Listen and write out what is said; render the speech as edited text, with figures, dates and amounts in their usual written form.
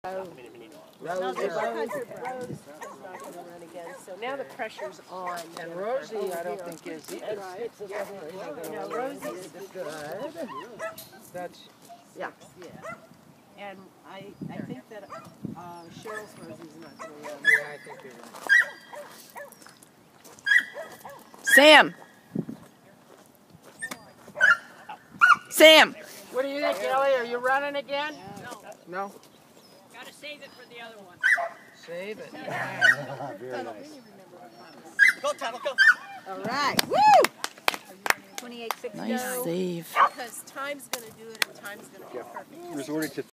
Rosie has not going to run again, so now the pressure's on. And Rosie, I don't think is either. No, Rosie's good. That's, yeah. And I think that Cheryl's Rosie's not going to run. yeah, I think you're right. Sam! Sam! What do you think, Ellie? Are you running again? No. No? Gotta save it for the other one. Save it. Very nice. Go, Tuttle, go. All right. Woo! 28-6 Nice save. Because time's going to do it and time's going to be perfect. Resorted to